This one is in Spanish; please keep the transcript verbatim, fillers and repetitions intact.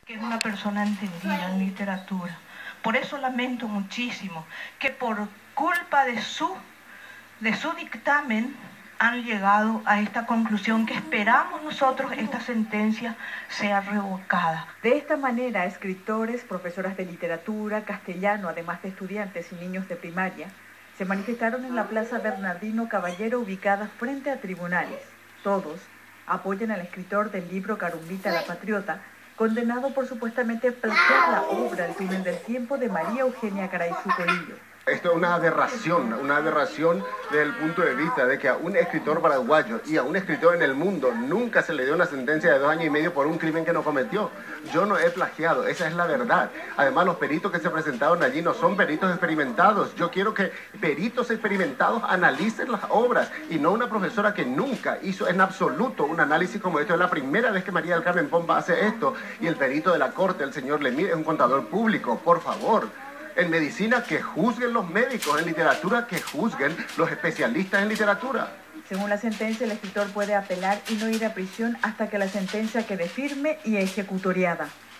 que es una persona entendida en literatura. Por eso lamento muchísimo que por culpa de su, de su dictamen han llegado a esta conclusión que esperamos nosotros esta sentencia sea revocada. De esta manera, escritores, profesoras de literatura, castellano, además de estudiantes y niños de primaria, se manifestaron en la Plaza Bernardino Caballero ubicada frente a tribunales. Todos apoyan al escritor del libro Carumbita la Patriota, condenado por supuestamente plagiar la obra El túnel del tiempo de María Eugenia Garay Zucolillo. Esto es una aberración, una aberración desde el punto de vista de que a un escritor paraguayo y a un escritor en el mundo nunca se le dio una sentencia de dos años y medio por un crimen que no cometió. Yo no he plagiado, esa es la verdad. Además, los peritos que se presentaron allí no son peritos experimentados. Yo quiero que peritos experimentados analicen las obras y no una profesora que nunca hizo en absoluto un análisis como esto. Es la primera vez que María del Carmen Pomba hace esto y el perito de la corte, el señor Lemir, es un contador público. Por favor. En medicina, que juzguen los médicos; en literatura, que juzguen los especialistas en literatura. Según la sentencia, el escritor puede apelar y no ir a prisión hasta que la sentencia quede firme y ejecutoriada.